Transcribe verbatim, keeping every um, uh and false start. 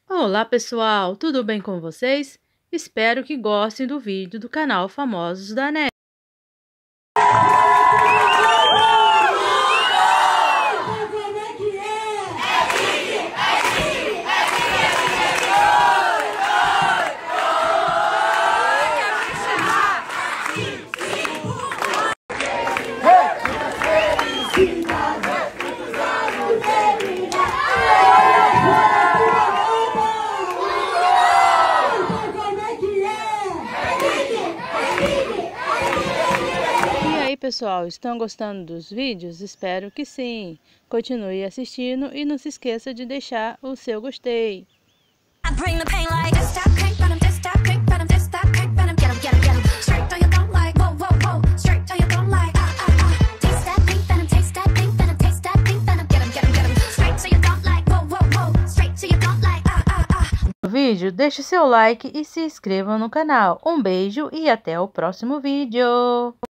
Olá pessoal, tudo bem com vocês? Espero que gostem do vídeo do canal Famosos da Net. E aí pessoal, estão gostando dos vídeos? Espero que sim. Continue assistindo e não se esqueça de deixar o seu gostei. No vídeo, deixe seu like e se inscreva no canal. Um beijo e até o próximo vídeo.